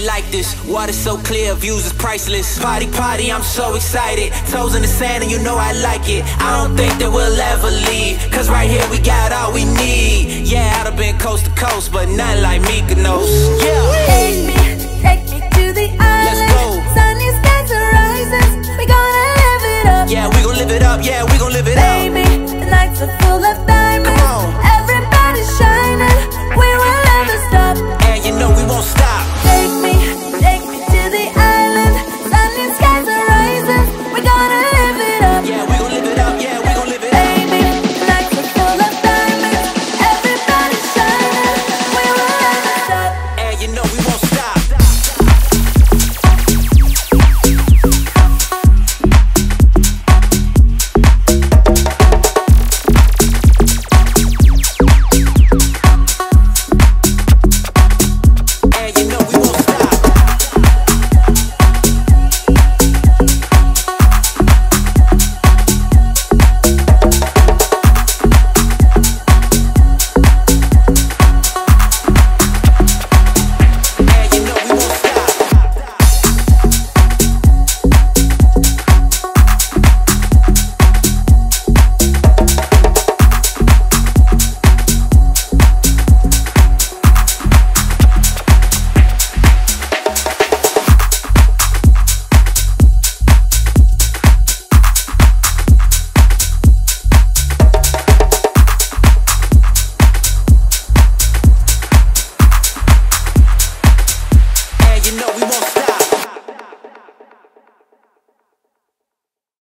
like this. Water so clear, views is priceless. Party, party, I'm so excited. Toes in the sand and you know I like it. I don't think that we'll ever leave, cause right here we got all we need. Yeah, I'd have been coast to coast, but nothing like Mykonos. Yeah. Take me to the island. Let's go. Sunny skies are rising. We gonna live it up. Yeah, we gon' live it up. Yeah, we gon' live it up. Baby, the nights are full of